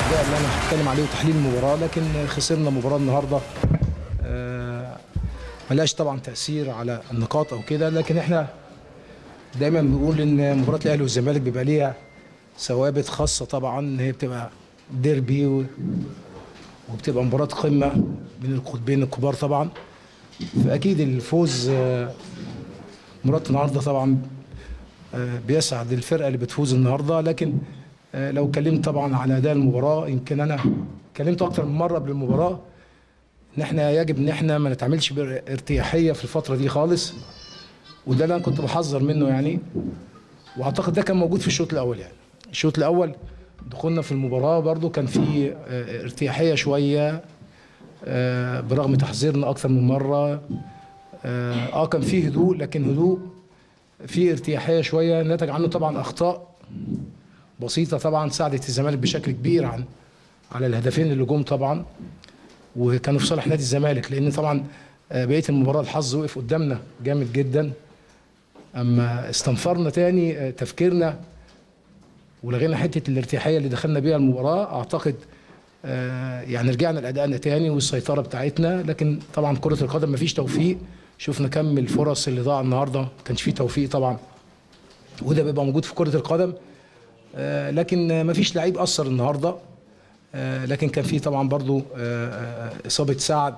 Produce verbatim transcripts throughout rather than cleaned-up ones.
الاداء اللي انا هتكلم عليه وتحليل المباراه، لكن خسرنا مباراه النهارده آه ملهاش طبعا تاثير على النقاط او كده، لكن احنا دايما بنقول ان مباراه الاهلي والزمالك بيبقى ليها ثوابت خاصه طبعا، هي بتبقى ديربي وبتبقى مباراه قمه بين القطبين الكبار طبعا. فاكيد الفوز آه مباراه النهارده طبعا آه بيسعد الفرقه اللي بتفوز النهارده، لكن آه لو اتكلمت طبعا على اداء المباراه، يمكن انا اتكلمت اكتر من مره قبل المباراه ان احنا يجب ان احنا ما نتعاملش بارتياحيه في الفتره دي خالص، وده اللي انا كنت بحذر منه يعني. واعتقد ده كان موجود في الشوط الاول. يعني الشوط الاول دخولنا في المباراه برضو كان في ارتياحيه شويه برغم تحذيرنا اكثر من مره. اه كان في هدوء، لكن هدوء في ارتياحيه شويه نتج عنه طبعا اخطاء بسيطه طبعا ساعدت الزمالك بشكل كبير عن على الهدفين اللي جم طبعا، وكانوا في صالح نادي الزمالك، لان طبعا بقيه المباراه الحظ وقف قدامنا جامد جدا. اما استنفرنا تاني تفكيرنا ولغينا حته الارتياحيه اللي دخلنا بيها المباراه، اعتقد يعني رجعنا لادائنا تاني والسيطره بتاعتنا. لكن طبعا كره القدم مفيش توفيق، شفنا كم الفرص اللي ضاع النهارده ما كانش فيه توفيق طبعا، وده بيبقى موجود في كره القدم. لكن مفيش لعيب اثر النهارده، لكن كان فيه طبعا برضو اصابه سعد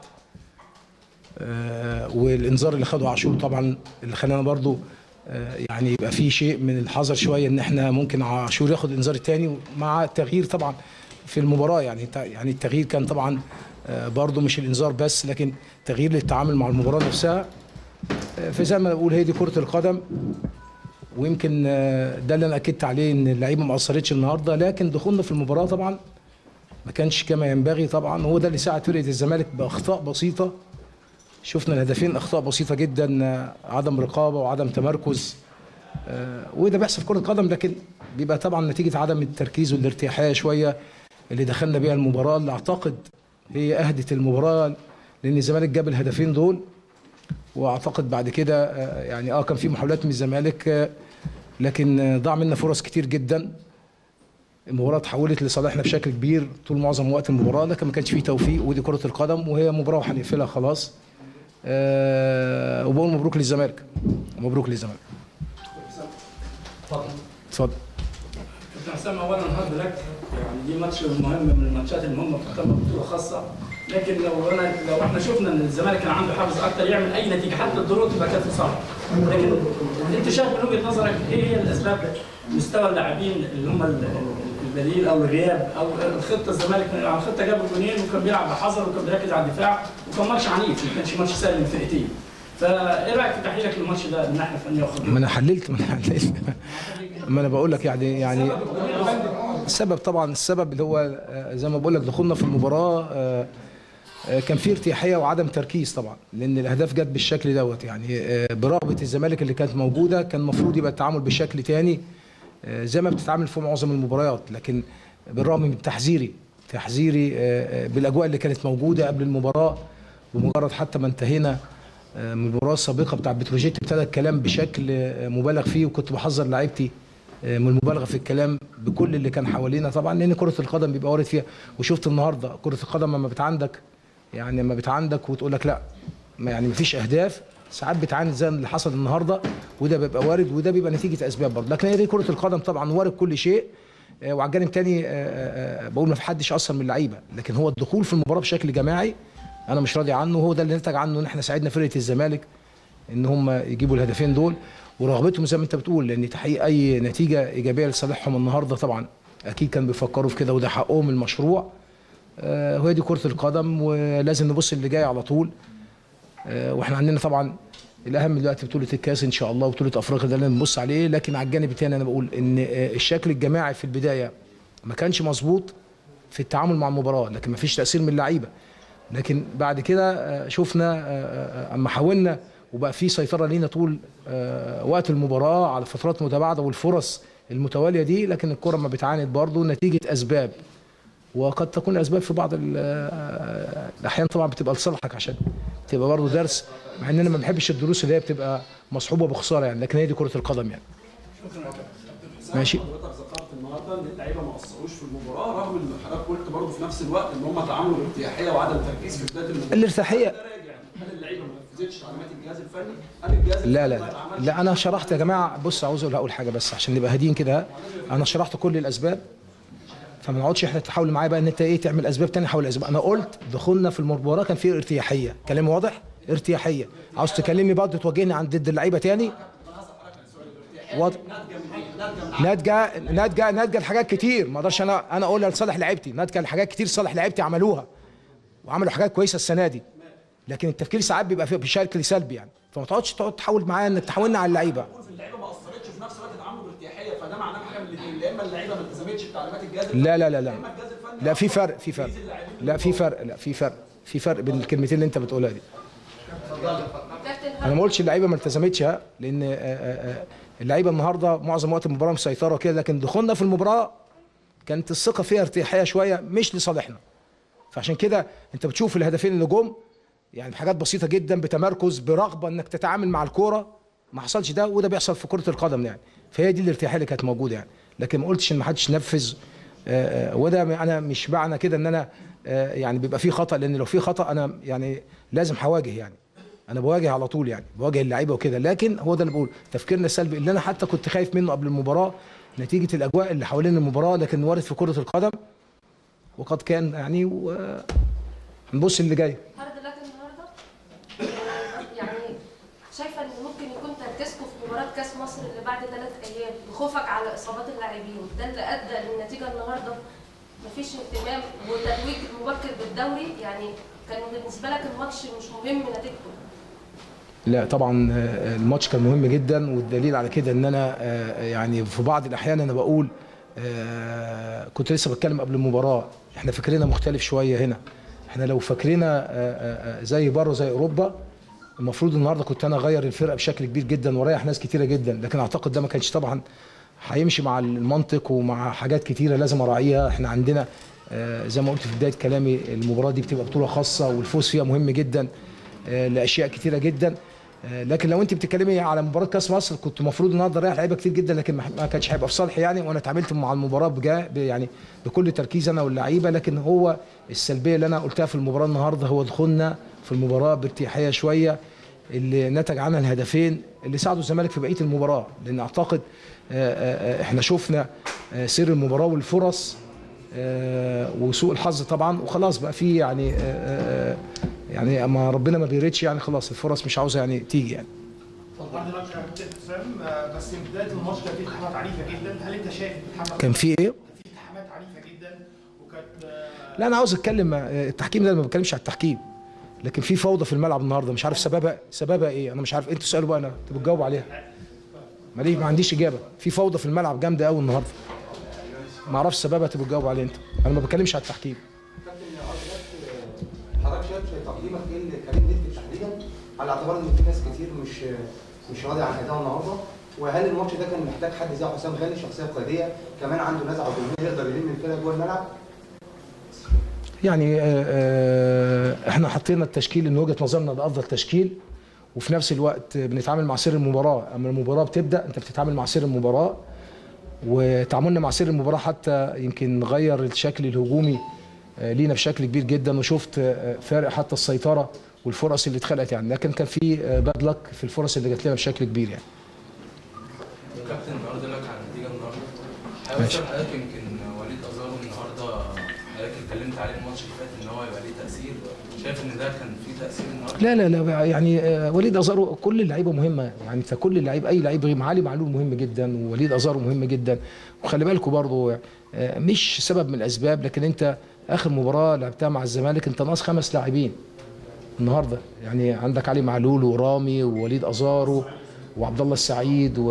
والانذار اللي خده عاشور طبعا اللي خلانا برضو يعني يبقى في شيء من الحذر شويه ان احنا ممكن عاشور ياخد انذار الثاني مع التغيير طبعا في المباراه. يعني يعني التغيير كان طبعا برضو مش الانذار بس، لكن تغيير للتعامل مع المباراه نفسها. فزي ما بقول هي دي كره القدم، ويمكن ده اللي انا اكدت عليه ان اللعيبه ما اثرتش النهارده، لكن دخولنا في المباراه طبعا ما كانش كما ينبغي طبعا. هو ده اللي ساعد فرقه الزمالك باخطاء بسيطه. شفنا الهدفين اخطاء بسيطه جدا، عدم رقابه وعدم تمركز، وده بيحصل في كره القدم، لكن بيبقى طبعا نتيجه عدم التركيز والارتياحيه شويه اللي دخلنا بيها المباراه، اللي اعتقد هي اهدت المباراه، لان الزمالك جاب الهدفين دول. واعتقد بعد كده يعني اه كان في محاولات من الزمالك، لكن ضاع منا فرص كتير جدا. المباراه اتحولت لصالحنا بشكل كبير طول معظم وقت المباراه، لكن ما كانش فيه توفيق، ودي كره القدم وهي مباراه وهنقفلها خلاص. أه وبقول مبروك للزمالك، مبروك للزمالك. اتفضل اتفضل. كابتن حسام، اولا هارد لك، يعني دي ماتش مهم من الماتشات المهمه بتهتم ببطوله خاصه، لكن لو انا لو احنا شفنا ان الزمالك كان عنده حافز اكتر يعمل اي نتيجه حتى الضغوط تبقى كانت في صالحه. لكن انت شايف من وجهه نظرك ايه هي الاسباب؟ مستوى اللاعبين اللي هم البديل او الغياب او الخطه، الزمالك على الخطه جاب جونين وكان بيلعب بحذر وكان بيركز على الدفاع وكان ماتش عنيف، ما كانش ماتش سهل للفرقتين. فايه رايك في تحليلك للماتش ده من الناحيه الفنيه وخطه؟ ما انا حللت ما انا حللت ما انا بقول لك يعني يعني السبب طبعا السبب اللي هو زي ما بقول لك دخولنا في المباراه كان في ارتياحيه وعدم تركيز طبعا، لان الاهداف جت بالشكل دوت. يعني برغبه الزمالك اللي كانت موجوده كان المفروض يبقى التعامل بشكل ثاني زي ما بتتعامل في معظم المباريات، لكن بالرغم من تحذيري تحذيري بالاجواء اللي كانت موجوده قبل المباراه، بمجرد حتى ما انتهينا من المباراه السابقه بتاع بتروجيت ابتدى الكلام بشكل مبالغ فيه، وكنت بحذر لعيبتي من المبالغه في الكلام بكل اللي كان حوالينا طبعا، لان كره القدم بيبقى وارد فيها. وشفت النهارده كره القدم لما بتعندك يعني لما بتعندك وتقول لك لا يعني مفيش اهداف، ساعات بتعاند زي اللي حصل النهارده، وده بيبقى وارد وده بيبقى نتيجه اسباب برضه. لكن هي دي كره القدم طبعا، وارد كل شيء. وعلى الجانب الثاني بقول ما في حدش اثر من اللعيبه، لكن هو الدخول في المباراه بشكل جماعي انا مش راضي عنه، وهو ده اللي نتج عنه ان احنا ساعدنا فرقه الزمالك ان هم يجيبوا الهدفين دول، ورغبتهم زي ما انت بتقول لان تحقيق اي نتيجه ايجابيه لصالحهم النهارده طبعا اكيد كانوا بيفكروا في كده، وده حقهم المشروع. آه وهي دي كره القدم، ولازم نبص اللي جاي على طول. آه واحنا عندنا طبعا الاهم دلوقتي بطوله الكاس ان شاء الله وبطوله افريقيا، ده اللي بنبص عليه. لكن على الجانب الثاني انا بقول ان الشكل الجماعي في البدايه ما كانش مظبوط في التعامل مع المباراه، لكن ما فيش تاثير من اللعيبه. لكن بعد كده شفنا اما حاولنا وبقى في سيطره لينا طول وقت المباراه على فترات متباعده والفرص المتواليه دي، لكن الكره ما بتعاند برضه نتيجه اسباب، وقد تكون اسباب في بعض الاحيان طبعا بتبقى لصالحك عشان تبقى برضه درس، مع ان انا ما بحبش الدروس اللي هي بتبقى مصحوبه بخساره يعني، لكن هي دي كره القدم يعني. ماشي. حضرتك ذكرت النهارده النهارده ان اللعيبه ما قصروش في المباراه، رغم ان حضرتك قلت برضه في نفس الوقت ان هم تعاملوا بارتياحيه وعدم تركيز في بدايه المباراه. الارتياحيه هل اللعيبه ما نفذتش تعليمات الجهاز الفني؟ هل الجهاز لا لا لا انا شرحت يا جماعه. بص عاوز اقول اقول حاجه بس عشان نبقى هاديين كده. انا شرحت كل الاسباب، فما نقعدش احنا تحاول معايا بقى ان انت ايه تعمل اسباب ثانيه حول الاسباب. انا قلت دخولنا في المباراه كان فيه ارتياحيه، كلامي واضح؟ ارتياحيه. عاوز تكلمني برضه توجهني عند ضد اللعيبه ثاني؟ واضح. ناتجه ناتجه ناتجه لحاجات كتير، ما اقدرش انا انا اقولها لصالح لعيبتي، ناتجه لحاجات كتير صالح لعيبتي عملوها وعملوا حاجات كويسه السنه دي، لكن التفكير ساعات بيبقى بشكل سلبي يعني، فما تقعدش تقعد تحاول معايا انك تحاولنا على اللعيبه. اللعيبه ما قصرتش في نفس الوقت اتعاملوا بارتياحيه، فده معناه حاجه من الاثنين، يا اما اللعيبه ما التزمتش بتعليمات الجهاز لا لا لا لا لا في فرق في فرق لا في فرق لا في فرق في فرق بين الكلمتين اللي انت بتقولها دي. انا ما قلتش اللعيبه ما التزمتش، ها، لان اللعيبه النهارده معظم وقت المباراه مسيطره كده، لكن دخولنا في المباراه كانت الثقه فيها ارتياحيه شويه مش لصالحنا. فعشان كده انت بتشوف الهدفين اللي جم يعني بحاجات بسيطه جدا، بتمركز، برغبه انك تتعامل مع الكوره، ما حصلش ده، وده بيحصل في كره القدم يعني. فهي دي الارتياحيه اللي كانت موجوده يعني، لكن ما قلتش ان ما حدش نفذ. آآ آآ وده انا مش معنى كده ان انا يعني بيبقى في خطا، لان لو في خطا انا يعني لازم هواجه يعني، انا بواجه على طول يعني، بواجه اللعيبه وكده، لكن هو ده اللي بقول تفكيرنا السلبي اللي انا حتى كنت خايف منه قبل المباراه نتيجه الاجواء اللي حوالين المباراه، لكن وارد في كره القدم وقد كان يعني. ونبص اللي جاي. حضرتك النهارده يعني شايفه ان ممكن يكون تركيزكم في مباراه كاس مصر اللي بعد ثلاث ايام بخوفك على اصابات اللاعبين ده اللي ادى للنتيجه النهارده؟ مفيش اهتمام وتتويج مبكر بالدوري، يعني كان بالنسبه لك الماتش مش مهم نتيجته؟ لا طبعا الماتش كان مهم جدا، والدليل على كده ان انا يعني في بعض الاحيان انا بقول كنت لسه بتكلم قبل المباراه احنا فكرنا مختلف شويه هنا. احنا لو فاكرنا زي بره زي اوروبا المفروض النهارده كنت انا اغير الفرقه بشكل كبير جدا واريح ناس كتيره جدا، لكن اعتقد ده ما كانش طبعا هيمشي مع المنطق ومع حاجات كتيره لازم اراعيها. احنا عندنا زي ما قلت في بدايه كلامي المباراه دي بتبقى بطوله خاصه والفوز فيها مهم جدا لاشياء كتيره جدا، لكن لو انت بتتكلمي على مباراه كاس مصر كنت المفروض النهارده اريح لعيبه كتير جدا، لكن ما كانش هيبقى في صالحي يعني، وانا اتعاملت مع المباراه بجا يعني بكل تركيز انا واللعيبه. لكن هو السلبيه اللي انا قلتها في المباراه النهارده هو دخولنا في المباراه بارتياحيه شويه اللي نتج عنها الهدفين اللي ساعدوا الزمالك في بقيه المباراه، لان اعتقد احنا شفنا سير المباراه والفرص وسوء الحظ طبعا، وخلاص بقى في يعني يعني اما ربنا ما بيريدش يعني خلاص الفرص مش عاوزه يعني تيجي يعني. بعد الماتش يا كابتن حسام، بس في بدايه الماتش كان في التحامات عنيفه جدا، هل انت شايف التحامات كان في ايه؟ كان في التحامات عنيفه جدا وكانت لا انا عاوز اتكلم التحكيم ده، ما بتكلمش على التحكيم، لكن في فوضى في الملعب النهارده مش عارف سببها سببها ايه، انا مش عارف، انتوا اسالوا بقى انا انتوا بتجاوبوا عليها. ماليش ما عنديش اجابه، في فوضى في الملعب جامده قوي النهارده ما اعرفش سببها، تبقوا تجاوبوا عليها انتوا، انا ما بتكلمش على التحكيم. حضرتك شايف تقييمك ايه لكريم نيدفيد تحديدا على اعتبار ان في ناس كتير مش مش راضي عن اداؤه النهارده، وهل الماتش ده كان محتاج حد زي حسام غالي شخصيه قياديه كمان عنده نزعه وجمهور يقدر يلم الفرقه جوه الملعب؟ يعني آه احنا حطينا التشكيل ان وجهه نظرنا ده افضل تشكيل، وفي نفس الوقت بنتعامل مع سير المباراه، اما المباراه بتبدا انت بتتعامل مع سير المباراه، وتعاملنا مع سير المباراه حتى يمكن غير الشكل الهجومي لينا بشكل كبير جدا، وشفت فارق حتى السيطره والفرص اللي اتخلقت يعني، لكن كان في باد لك في الفرص اللي جات لنا بشكل كبير يعني. كابتن النهارده لك على النتيجه النهارده، حابب اسال حضرتك يمكن وليد ازارو النهارده حضرتك اتكلمت عليه الماتش اللي فات ان هو يبقى ليه تاثير، شايف ان ده كان فيه تاثير النهارده؟ لا لا لا يعني وليد ازارو كل اللعيبه مهمه يعني، فكل اللعيب اي لعيب علي معلول مهم جدا ووليد ازارو مهم جدا، وخلي بالكم برضه مش سبب من الاسباب، لكن انت اخر مباراه لعبتها مع الزمالك انت ناقص خمس لاعبين النهارده، يعني عندك علي معلول ورامي ووليد ازارو وعبد الله السعيد و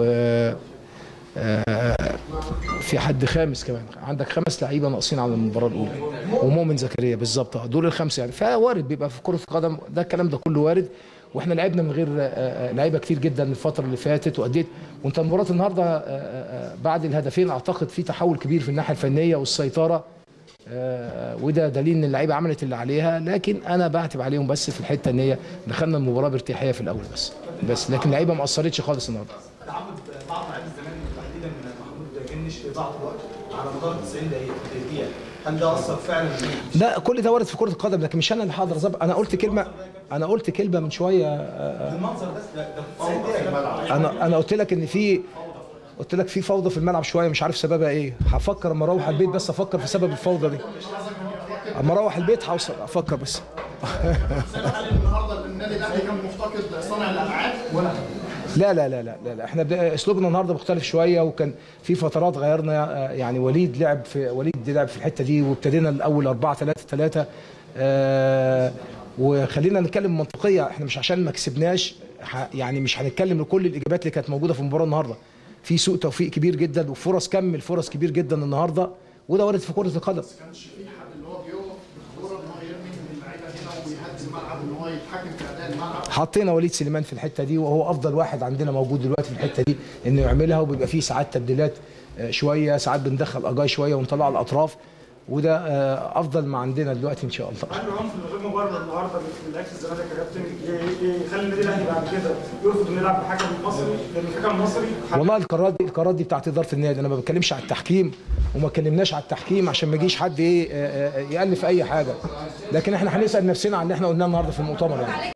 في حد خامس كمان، عندك خمس لعيبه ناقصين على المباراه الاولى ومؤمن زكريا بالظبط، دول الخمسه يعني، فوارد بيبقى في كره القدم ده الكلام ده كله وارد، واحنا لعبنا من غير لعيبه كتير جدا الفتره اللي فاتت واديت، وانت مباراه النهارده بعد الهدفين اعتقد في تحول كبير في الناحيه الفنيه والسيطره، وده دليل ان اللعيبه عملت اللي عليها، لكن انا بعتب عليهم بس في الحته ان هي دخلنا المباراه بارتياحيه في الاول بس بس لكن اللعيبه ما قصرتش خالص النهارده. تعمد بعض لاعبي الزمالك تحديدا محمود جنش في بعض الوقت على مدار تسعين دقيقه دقيقه، هل ده اثر فعلا؟ لا كل ده وارد في كره القدم، لكن مش انا اللي هقدر اظبط. انا قلت كلمه انا قلت كلمه من شويه. المنظر بس ده ده تسعين دقيقه. انا انا قلت لك ان في قلت لك في فوضى في الملعب شويه، مش عارف سببها ايه. هفكر اما اروح البيت بس افكر في سبب الفوضى دي. اما اروح البيت هوصل افكر بس. هل النهارده النادي الاهلي كان مفتقد صانع الالعاب ولا؟ لا لا لا لا لا احنا اسلوبنا النهارده مختلف شويه، وكان في فترات غيرنا. يعني وليد لعب في وليد لعب في الحته دي، وابتدينا الاول أربعة ثلاثة ثلاثة. آه وخلينا نتكلم منطقيه، احنا مش عشان ما كسبناش يعني مش هنتكلم لكل الاجابات اللي كانت موجوده في المباراه النهارده. في سوء توفيق كبير جدا، وفرص كم الفرص كبير جدا النهارده، وده وارد في كره القدم. ما كانش في حد اللي هو بيقف بالكوره ان هو يرمي من اللعيبه هنا ويهدي الملعب ان هو يتحكم في اداء الملعب. حطينا وليد سليمان في الحته دي، وهو افضل واحد عندنا موجود دلوقتي في الحته دي انه يعملها، وبيبقى فيه ساعات تبديلات شويه، ساعات بندخل اجاي شويه ونطلع الاطراف، وده افضل ما عندنا دلوقتي ان شاء الله. هل العنف غير مبرر النهارده من لعيبه الزمالك يا كابتن يخلي النادي الاهلي بعد كده يرفض انه يلعب بحكم مصري؟ لان الحكم المصري والله القرارات دي القرارات دي بتاعت اداره النادي، انا ما بتكلمش على التحكيم وما اتكلمناش على التحكيم عشان ما يجيش حد ايه يالف اي حاجه، لكن احنا هنسال نفسنا على اللي احنا قلناه النهارده في المؤتمر يعني.